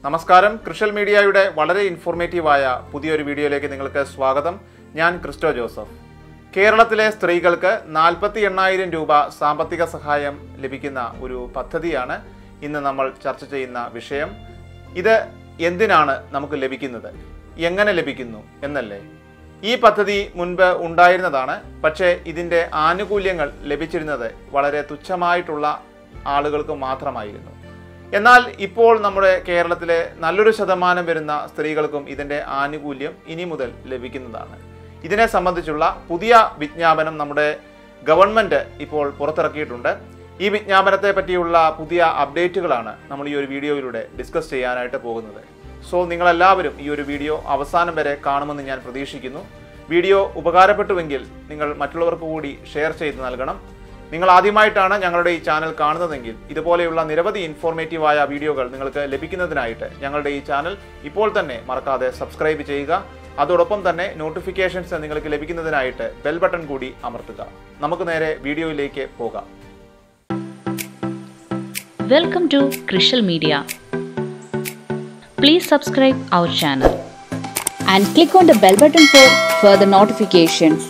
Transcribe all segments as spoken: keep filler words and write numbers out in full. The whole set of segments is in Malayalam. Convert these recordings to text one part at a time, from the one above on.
നമസ്കാരം. കൃഷൽ മീഡിയയുടെ വളരെ ഇൻഫോർമേറ്റീവായ പുതിയൊരു വീഡിയോയിലേക്ക് നിങ്ങൾക്ക് സ്വാഗതം. ഞാൻ ക്രിസ്റ്റോ ജോസഫ്. കേരളത്തിലെ സ്ത്രീകൾക്ക് നാൽപ്പത്തി എണ്ണായിരം രൂപ സാമ്പത്തിക സഹായം ലഭിക്കുന്ന ഒരു പദ്ധതിയാണ് ഇന്ന് നമ്മൾ ചർച്ച ചെയ്യുന്ന വിഷയം. ഇത് എന്തിനാണ് നമുക്ക് ലഭിക്കുന്നത്, എങ്ങനെ ലഭിക്കുന്നു എന്നല്ലേ? ഈ പദ്ധതി മുൻപ് ഉണ്ടായിരുന്നതാണ്. പക്ഷേ ഇതിൻ്റെ ആനുകൂല്യങ്ങൾ ലഭിച്ചിരുന്നത് വളരെ തുച്ഛമായിട്ടുള്ള ആളുകൾക്ക് മാത്രമായിരുന്നു. എന്നാൽ ഇപ്പോൾ നമ്മുടെ കേരളത്തിലെ നല്ലൊരു ശതമാനം വരുന്ന സ്ത്രീകൾക്കും ഇതിൻ്റെ ആനുകൂല്യം ഇനി മുതൽ ലഭിക്കുന്നതാണ്. ഇതിനെ സംബന്ധിച്ചുള്ള പുതിയ വിജ്ഞാപനം നമ്മുടെ ഗവൺമെൻറ് ഇപ്പോൾ പുറത്തിറക്കിയിട്ടുണ്ട്. ഈ വിജ്ഞാപനത്തെ പറ്റിയുള്ള പുതിയ അപ്ഡേറ്റുകളാണ് നമ്മൾ ഈ ഒരു വീഡിയോയിലൂടെ ഡിസ്കസ് ചെയ്യാനായിട്ട് പോകുന്നത്. സോ നിങ്ങളെല്ലാവരും ഈ ഒരു വീഡിയോ അവസാനം വരെ കാണുമെന്ന് ഞാൻ പ്രതീക്ഷിക്കുന്നു. വീഡിയോ ഉപകാരപ്പെട്ടുവെങ്കിൽ നിങ്ങൾ മറ്റുള്ളവർക്ക് കൂടി ഷെയർ ചെയ്ത് നൽകണം. നിങ്ങൾ ആദ്യമായിട്ടാണ് ഞങ്ങളുടെ ഈ ചാനൽ കാണുന്നതെങ്കിൽ ഇതുപോലെയുള്ള നിരവധി ഇൻഫോർമേറ്റീവായ വീഡിയോകൾ നിങ്ങൾക്ക് ലഭിക്കുന്നതിനായിട്ട് ഞങ്ങളുടെ ഈ ചാനൽ ഇപ്പോൾ തന്നെ മറക്കാതെ സബ്സ്ക്രൈബ് ചെയ്യുക. അതോടൊപ്പം തന്നെ നോട്ടിഫിക്കേഷൻസ് നിങ്ങൾക്ക് ലഭിക്കുന്നതിനായിട്ട് ബെൽ ബട്ടൺ കൂടി അമർത്തുക. നമുക്ക് നേരെ വീഡിയോയിലേക്ക് പോകാം. Welcome to Krishal Media. Please subscribe our channel and click on the bell button for further notifications.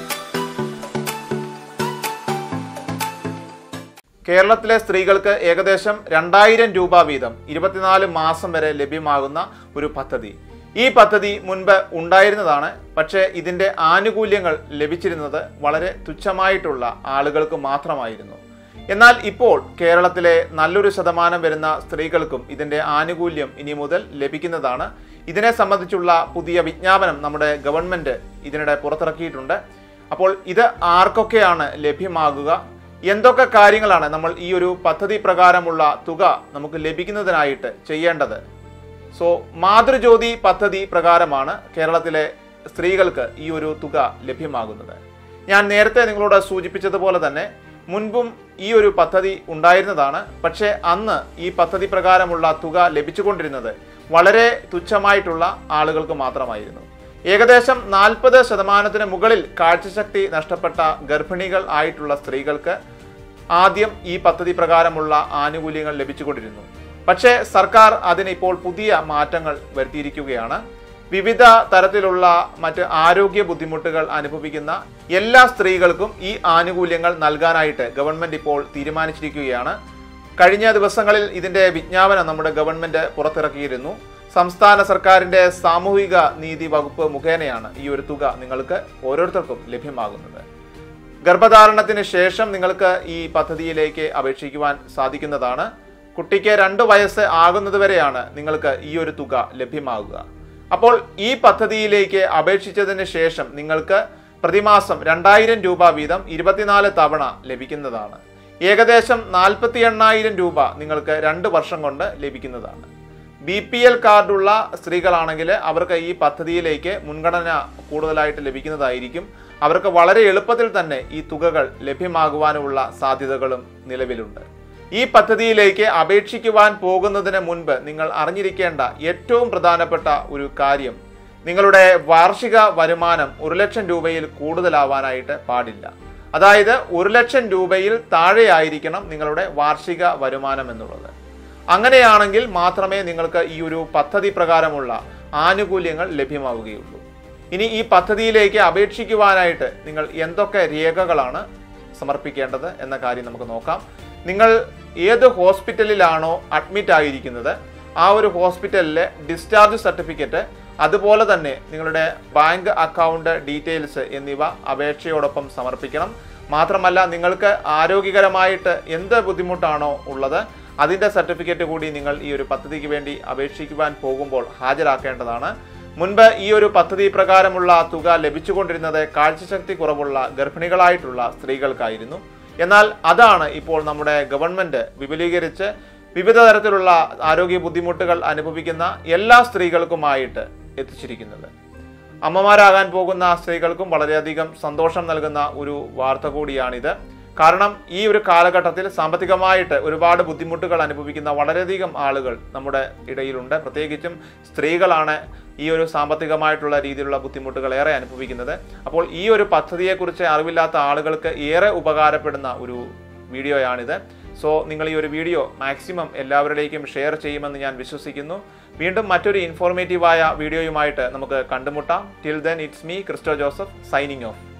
കേരളത്തിലെ സ്ത്രീകൾക്ക് ഏകദേശം രണ്ടായിരം രൂപ വീതം ഇരുപത്തിനാല് മാസം വരെ ലഭ്യമാകുന്ന ഒരു പദ്ധതി. ഈ പദ്ധതി മുൻപ് ഉണ്ടായിരുന്നതാണ്. പക്ഷേ ഇതിൻ്റെ ആനുകൂല്യങ്ങൾ ലഭിച്ചിരുന്നത് വളരെ തുച്ഛമായിട്ടുള്ള ആളുകൾക്ക് മാത്രമായിരുന്നു. എന്നാൽ ഇപ്പോൾ കേരളത്തിലെ നല്ലൊരു ശതമാനം വരുന്ന സ്ത്രീകൾക്കും ഇതിൻ്റെ ആനുകൂല്യം ഇനി മുതൽ ലഭിക്കുന്നതാണ്. ഇതിനെ സംബന്ധിച്ചുള്ള പുതിയ വിജ്ഞാപനം നമ്മുടെ ഗവൺമെൻറ് ഇതിനിടെ പുറത്തിറക്കിയിട്ടുണ്ട്. അപ്പോൾ ഇത് ആർക്കൊക്കെയാണ് ലഭ്യമാകുക, എന്തൊക്കെ കാര്യങ്ങളാണ് നമ്മൾ ഈ ഒരു പദ്ധതി പ്രകാരമുള്ള തുക നമുക്ക് ലഭിക്കുന്നതിനായിട്ട് ചെയ്യേണ്ടത്? സോ മാതൃജ്യോതി പദ്ധതി പ്രകാരമാണ് കേരളത്തിലെ സ്ത്രീകൾക്ക് ഈ ഒരു തുക ലഭ്യമാകുന്നത്. ഞാൻ നേരത്തെ നിങ്ങളോട് സൂചിപ്പിച്ചതുപോലെ തന്നെ മുൻപും ഈ ഒരു പദ്ധതി ഉണ്ടായിരുന്നതാണ്. പക്ഷേ അന്ന് ഈ പദ്ധതി പ്രകാരമുള്ള തുക ലഭിച്ചുകൊണ്ടിരുന്നത് വളരെ തുച്ഛമായിട്ടുള്ള ആളുകൾക്ക് മാത്രമായിരുന്നു. ഏകദേശം നാൽപ്പത് ശതമാനത്തിന് മുകളിൽ കാഴ്ചശക്തി നഷ്ടപ്പെട്ട ഗർഭിണികൾ ആയിട്ടുള്ള സ്ത്രീകൾക്ക് ആദ്യം ഈ പദ്ധതി പ്രകാരമുള്ള ആനുകൂല്യങ്ങൾ ലഭിച്ചുകൊണ്ടിരുന്നു. പക്ഷേ സർക്കാർ അതിനിപ്പോൾ പുതിയ മാറ്റങ്ങൾ വരുത്തിയിരിക്കുകയാണ്. വിവിധ തരത്തിലുള്ള മറ്റ് ആരോഗ്യ ബുദ്ധിമുട്ടുകൾ അനുഭവിക്കുന്ന എല്ലാ സ്ത്രീകൾക്കും ഈ ആനുകൂല്യങ്ങൾ നൽകാനായിട്ട് ഗവൺമെൻറ് ഇപ്പോൾ തീരുമാനിച്ചിരിക്കുകയാണ്. കഴിഞ്ഞ ദിവസങ്ങളിൽ ഇതിൻ്റെ വിജ്ഞാപനം നമ്മുടെ ഗവൺമെൻറ് പുറത്തിറക്കിയിരുന്നു. സംസ്ഥാന സർക്കാരിൻ്റെ സാമൂഹിക നീതി വകുപ്പ് മുഖേനയാണ് ഈ ഒരു തുക നിങ്ങൾക്ക് ഓരോരുത്തർക്കും ലഭ്യമാകുന്നത്. ഗർഭധാരണത്തിന് ശേഷം നിങ്ങൾക്ക് ഈ പദ്ധതിയിലേക്ക് അപേക്ഷിക്കുവാൻ സാധിക്കുന്നതാണ്. കുട്ടിക്ക് രണ്ട് വയസ്സ് ആകുന്നതുവരെയാണ് നിങ്ങൾക്ക് ഈ ഒരു തുക ലഭ്യമാകുക. അപ്പോൾ ഈ പദ്ധതിയിലേക്ക് അപേക്ഷിച്ചതിന് ശേഷം നിങ്ങൾക്ക് പ്രതിമാസം രണ്ടായിരം രൂപ വീതം ഇരുപത്തിനാല് തവണ ലഭിക്കുന്നതാണ്. ഏകദേശം നാൽപ്പത്തി എണ്ണായിരം രൂപ നിങ്ങൾക്ക് രണ്ട് വർഷം കൊണ്ട് ലഭിക്കുന്നതാണ്. ബി പി എൽ കാർഡുള്ള സ്ത്രീകളാണെങ്കിൽ അവർക്ക് ഈ പദ്ധതിയിലേക്ക് മുൻഗണന കൂടുതലായിട്ട് ലഭിക്കുന്നതായിരിക്കും. അവർക്ക് വളരെ എളുപ്പത്തിൽ തന്നെ ഈ തുകകൾ ലഭ്യമാകുവാനുള്ള സാധ്യതകളും നിലവിലുണ്ട്. ഈ പദ്ധതിയിലേക്ക് അപേക്ഷിക്കുവാൻ പോകുന്നതിന് മുൻപ് നിങ്ങൾ അറിഞ്ഞിരിക്കേണ്ട ഏറ്റവും പ്രധാനപ്പെട്ട ഒരു കാര്യം, നിങ്ങളുടെ വാർഷിക വരുമാനം ഒരു ലക്ഷം രൂപയിൽ കൂടുതലാവാനായിട്ട് പാടില്ല. അതായത് ഒരു ലക്ഷം രൂപയിൽ താഴെയായിരിക്കണം നിങ്ങളുടെ വാർഷിക വരുമാനം എന്നുള്ളത്. അങ്ങനെയാണെങ്കിൽ മാത്രമേ നിങ്ങൾക്ക് ഈ ഒരു പദ്ധതി പ്രകാരമുള്ള ആനുകൂല്യങ്ങൾ ലഭ്യമാവുകയുള്ളൂ. ഇനി ഈ പദ്ധതിയിലേക്ക് അപേക്ഷിക്കുവാനായിട്ട് നിങ്ങൾ എന്തൊക്കെ രേഖകളാണ് സമർപ്പിക്കേണ്ടത് എന്ന കാര്യം നമുക്ക് നോക്കാം. നിങ്ങൾ ഏത് ഹോസ്പിറ്റലിലാണോ അഡ്മിറ്റ് ആയിരിക്കുന്നത് ആ ഒരു ഹോസ്പിറ്റലിലെ ഡിസ്ചാർജ് സർട്ടിഫിക്കറ്റ്, അതുപോലെ തന്നെ നിങ്ങളുടെ ബാങ്ക് അക്കൗണ്ട് ഡീറ്റെയിൽസ് എന്നിവ അപേക്ഷയോടൊപ്പം സമർപ്പിക്കണം. മാത്രമല്ല നിങ്ങൾക്ക് ആരോഗ്യകരമായിട്ട് എന്ത് ബുദ്ധിമുട്ടാണോ ഉള്ളത് അതിൻ്റെ സർട്ടിഫിക്കറ്റ് കൂടി നിങ്ങൾ ഈ ഒരു പദ്ധതിക്ക് വേണ്ടി അപേക്ഷിക്കുവാൻ പോകുമ്പോൾ ഹാജരാക്കേണ്ടതാണ്. മുൻപ് ഈ ഒരു പദ്ധതി പ്രകാരമുള്ള തുക ലഭിച്ചുകൊണ്ടിരുന്നത് കാഴ്ചശക്തി കുറവുള്ള ഗർഭിണികളായിട്ടുള്ള സ്ത്രീകൾക്കായിരുന്നു. എന്നാൽ അതാണ് ഇപ്പോൾ നമ്മുടെ ഗവൺമെൻറ് വിപുലീകരിച്ച് വിവിധ തരത്തിലുള്ള ആരോഗ്യ ബുദ്ധിമുട്ടുകൾ അനുഭവിക്കുന്ന എല്ലാ സ്ത്രീകൾക്കുമായിട്ട് എത്തിച്ചിരിക്കുന്നത്. അമ്മമാരാകാൻ പോകുന്ന സ്ത്രീകൾക്കും വളരെയധികം സന്തോഷം നൽകുന്ന ഒരു വാർത്ത കൂടിയാണിത്. കാരണം ഈ ഒരു കാലഘട്ടത്തിൽ സാമ്പത്തികമായിട്ട് ഒരുപാട് ബുദ്ധിമുട്ടുകൾ അനുഭവിക്കുന്ന വളരെയധികം ആളുകൾ നമ്മുടെ ഇടയിലുണ്ട്. പ്രത്യേകിച്ചും സ്ത്രീകളാണ് ഈ ഒരു സാമ്പത്തികമായിട്ടുള്ള രീതിയിലുള്ള ബുദ്ധിമുട്ടുകൾ ഏറെ അനുഭവിക്കുന്നത്. അപ്പോൾ ഈ ഒരു പദ്ധതിയെക്കുറിച്ച് അറിവില്ലാത്ത ആളുകൾക്ക് ഏറെ ഉപകാരപ്പെടുന്ന ഒരു വീഡിയോയാണിത്. സോ നിങ്ങൾ ഈ ഒരു വീഡിയോ മാക്സിമം എല്ലാവരിലേക്കും ഷെയർ ചെയ്യുമെന്ന് ഞാൻ വിശ്വസിക്കുന്നു. വീണ്ടും മറ്റൊരു ഇൻഫോർമേറ്റീവായ വീഡിയോയുമായിട്ട് നമുക്ക് കണ്ടുമുട്ടാം. Till then it's me Christo Joseph signing of.